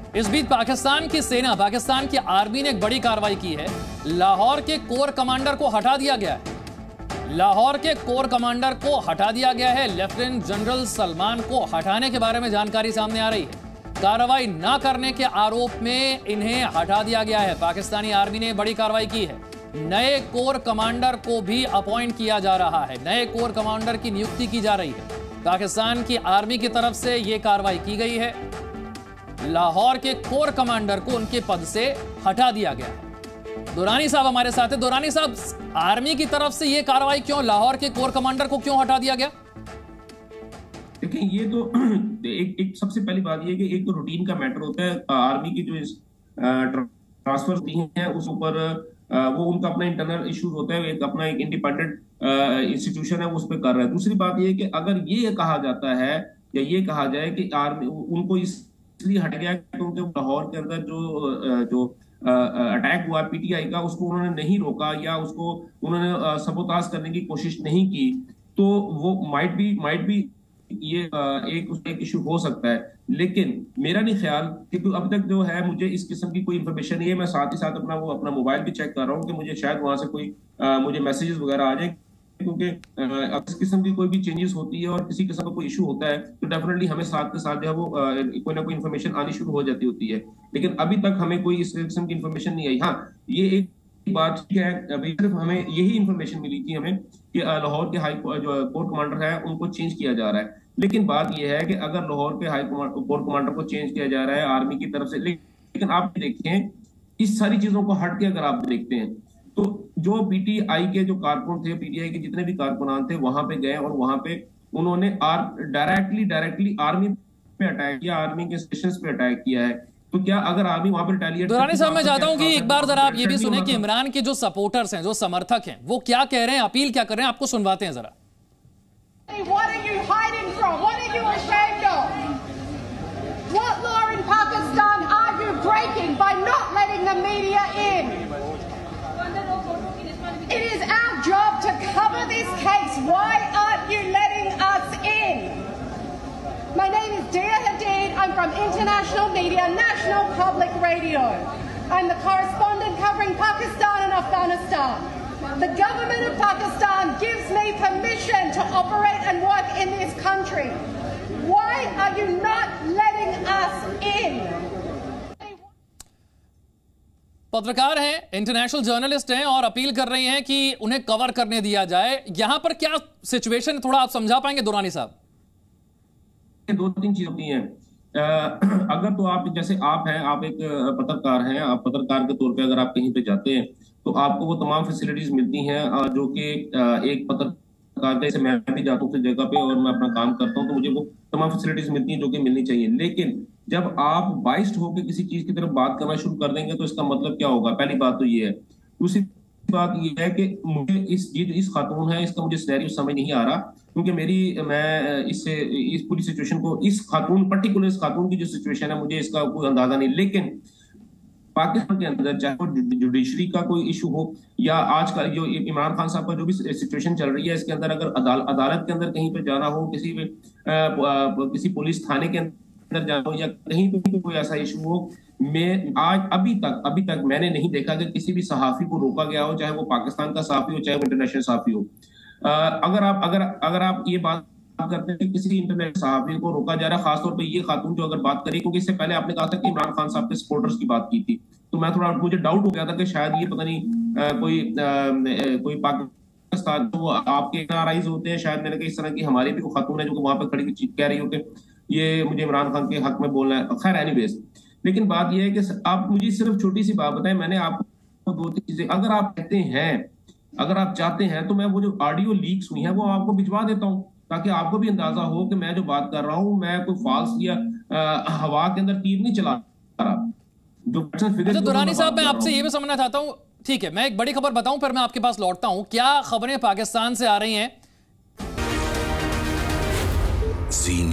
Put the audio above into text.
इस बीच पाकिस्तान की सेना, पाकिस्तान की आर्मी ने एक बड़ी कार्रवाई की है। लाहौर के कोर कमांडर को हटा दिया गया है। लाहौर के कोर कमांडर को हटा दिया गया है। लेफ्टिनेंट जनरल सलमान को हटाने के बारे में जानकारी सामने आ रही है। कार्रवाई ना करने के आरोप में इन्हें हटा दिया गया है। पाकिस्तानी आर्मी ने बड़ी कार्रवाई की है। नए कोर कमांडर को भी अपॉइंट किया जा रहा है। नए कोर कमांडर की नियुक्ति की जा रही है। पाकिस्तान की आर्मी की तरफ से यह कार्रवाई की गई है। लाहौर के कोर कमांडर को उनके पद से हटा दिया गया है। दुरानी साहब हमारे साथ हैं। दुरानी साहब, आर्मी की तरफ से यह कार्रवाई क्यों, लाहौर के कोर कमांडर को क्यों हटा दिया गया? देखिए, ये तो एक सबसे पहली बात ये कि एक तो रूटीन का मैटर होता है। आर्मी की जो ट्रांसफर होती है उस ऊपर वो उनका अपना इंटरनल इश्यूज होता है। एक अपना एक इंडिपेंडेंट इंस्टीट्यूशन है, उस पर कर रहा है। दूसरी बात ये कि अगर ये कहा जाता है या ये कहा जाए कि आर्मी उनको इसलिए हट गया क्योंकि लाहौर के अंदर जो अटैक हुआ पीटीआई का, उसको उन्होंने नहीं रोका या उसको उन्होंने सबोताज करने की कोशिश नहीं की, तो वो माइट बी ये एक इशू हो सकता है। लेकिन मेरा नहीं ख्याल, क्योंकि अब तक जो है मुझे इस किस्म की कोई इंफॉर्मेशन नहीं है। मैं साथ ही साथ अपना मोबाइल भी चेक कर रहा हूँ कि मुझे शायद वहां से कोई मुझे मैसेजेस वगैरह आ जाए, क्योंकि इस किस्म की कोई भी चेंजेस होती है और किसी किस्म का कोई इशू होता है तो डेफिनेटली हमें साथ के साथ जो है वो कोई ना कोई इन्फॉर्मेशन आनी शुरू हो जाती होती है। लेकिन अभी तक हमें कोई इस किस्म की इन्फॉर्मेशन नहीं आई। हाँ, ये एक बात है, अभी सिर्फ हमें यही इन्फॉर्मेशन मिली थी हमें कि लाहौर के हाई जो कोर कमांडर है उनको चेंज किया जा रहा है। लेकिन बात यह है कि अगर लाहौर के कोर कमांडर को चेंज किया जा रहा है आर्मी की तरफ से, लेकिन आप देखें इस सारी चीजों को हट के अगर आप देखते हैं तो जो पीटीआई के जो कारकुन थे, पीटीआई के जितने भी कारकुनान थे वहां पे गए और वहां पे उन्होंने डायरेक्टली आर्मी पे अटैक किया, आर्मी के स्टेशंस पे अटैक किया है। तो क्या अगर आर्मी वहां पर रिटेलिएट? दुरानी साहब, मैं चाहता हूं कि एक बार जरा आप ये भी सुने कि इमरान के जो सपोर्टर्स हैं, जो समर्थक हैं, वो क्या कह रहे हैं, अपील क्या कर रहे हैं, आपको सुनवाते हैं जरा। What are you hiding from? What are you ashamed of? What law in Pakistan are you breaking by not letting the media in? It is our job to cover this case. Why aren't you letting us in? My name is Dia Hadid. I'm from International Media, National Public Radio. I'm the correspondent covering Pakistan and Afghanistan. The government of Pakistan gives me permission to operate and work in this country. Why are you not letting us in? पत्रकार हैं, international journalist हैं और appeal कर रही हैं कि उन्हें cover करने दिया जाए। यहां पर क्या सिचुएशन है, थोड़ा आप समझा पाएंगे दुरानी साहब? दो तीन चीजें होती हैं। अगर तो आप जैसे आप हैं, आप एक पत्रकार हैं, आप पत्रकार के तौर पे अगर आप कहीं पे जाते हैं तो आपको वो तमाम फैसिलिटीज मिलती हैं जो कि एक पत्रकार, जैसे मैं भी जाता हूँ उस जगह पे और मैं अपना काम करता हूँ तो मुझे वो तमाम फैसिलिटीज मिलती हैं जो कि मिलनी चाहिए। लेकिन जब आप बाइस्ड होकर किसी चीज की तरफ बात करना शुरू कर देंगे तो इसका मतलब क्या होगा? पहली बात तो ये है। दूसरी बात ये है कि मुझे इस खातून है, इसका मुझे सिनेरियो समझ नहीं आ रहा, क्योंकि मैं इस पूरी सिचुएशन को, इस खातून की जो सिचुएशन है मुझे इसका कोई अंदाजा नहीं। लेकिन पाकिस्तान के अंदर चाहे वो जुडिशरी का कोई इशू हो या आज का जो इमरान खान साहब का जो भी सिचुएशन चल रही है, इसके अंदर अगर अदालत के अंदर कहीं पे जाना हो, किसी पुलिस थाने के अंदर जाना हो या कहीं पे कोई ऐसा इशू हो, मैं आज अभी तक मैंने नहीं देखा कि किसी भी सहाफी को रोका गया हो, चाहे वो पाकिस्तान का सहाफी हो चाहे वो इंटरनेशनल सहाफी हो। अगर आप ये बात करते हैं कि किसी इंटरनेशनल सहाफी को रोका जा रहा है, खासतौर पे ये खातून जो अगर बात करी, क्योंकि इससे पहले आपने कहा था कि इमरान खान साहब के सपोर्टर्स की बात की थी, तो मुझे डाउट हो गया था कि शायद ये पता नहीं कोई पाकिस्तान तो आपके नाराइज होते हैं, शायद मैंने कहा इस तरह की हमारी भी कोई खातून है जो कि वहां पर खड़ी कह रही हो कि ये मुझे इमरान खान के हक में बोलना है। खैर एनीवेज, लेकिन बात यह है कि आप मुझे सिर्फ छोटी सी बात बताएं। मैंने आपको दो तीन चीजें, अगर आप कहते हैं, अगर आप चाहते हैं तो मैं वो जो ऑडियो लीक्स हुई है वो आपको भिजवा देता हूं, ताकि आपको भी अंदाजा हो कि मैं जो बात कर रहा हूं मैं कोई फॉल्स या हवा के अंदर तीर नहीं चला रहा। अच्छा दुरानी साहब, मैं आपसे ये भी समझना चाहता हूं, ठीक है, मैं एक बड़ी खबर बताऊं फिर मैं आपके पास लौटता हूं। क्या खबरें पाकिस्तान से आ रही हैं?